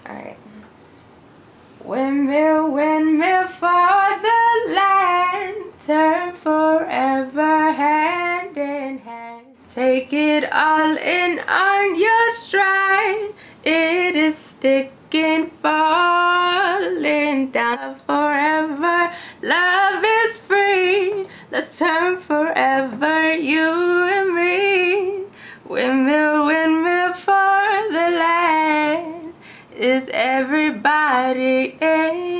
Alright. Windmill, windmill for the land, turn forever hand in hand. Take it all in on your stride. It is sticking, falling down forever. Love is free. Let's turn forever, you and me. Windmill, windmill for the land. Is everybody in?